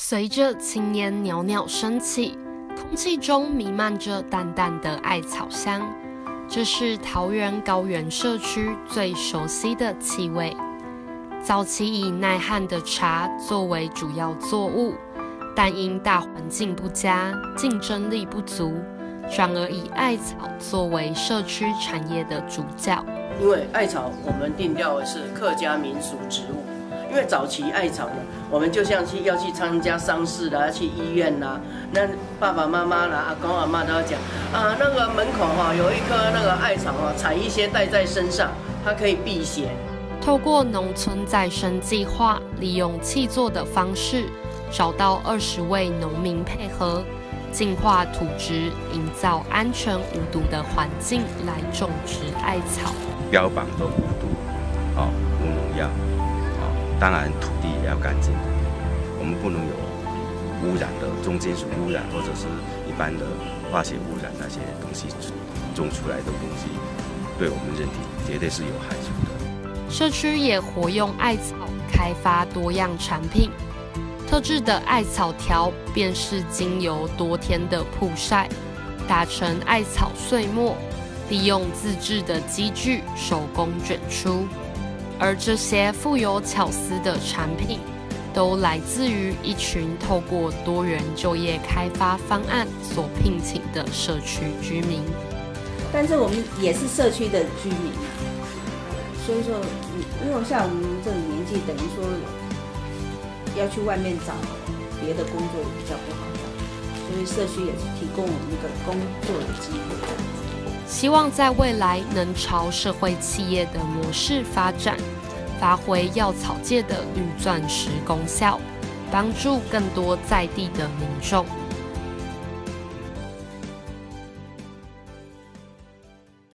随着青烟袅袅升起，空气中弥漫着淡淡的艾草香，这是桃园高原社区最熟悉的气味。早期以耐旱的茶作为主要作物，但因大环境不佳，竞争力不足，转而以艾草作为社区产业的主角。 因为艾草我们定调的是客家民俗植物，因为早期艾草呢，我们就像要去参加丧事啦，要去医院啦，那爸爸妈妈啦、阿公阿嬷都要讲啊，那个门口有一棵那个艾草采一些带在身上，它可以辟邪。 透过农村再生计划，利用契作的方式，找到20位农民配合，净化土质，营造安全无毒的环境来种植艾草。 标榜都无毒，无农药，当然土地也要干净，我们不能有污染的重金属污染或者是一般的化学污染那些东西种出来的东西，对我们人体绝对是有害处的。 社区也活用艾草开发多样产品，特制的艾草条便是经由多天的曝晒，打成艾草碎末，利用自制的机具手工卷出。而这些富有巧思的产品，都来自于一群透过多元就业开发方案所聘请的社区居民。 但是我们也是社区的居民，所以说，因为像我们这个年纪，等于说要去外面找别的工作也比较不好找，所以社区也是提供我们一个工作的机会。 希望在未来能朝社会企业的模式发展，发挥药草界的绿钻石功效，帮助更多在地的民众。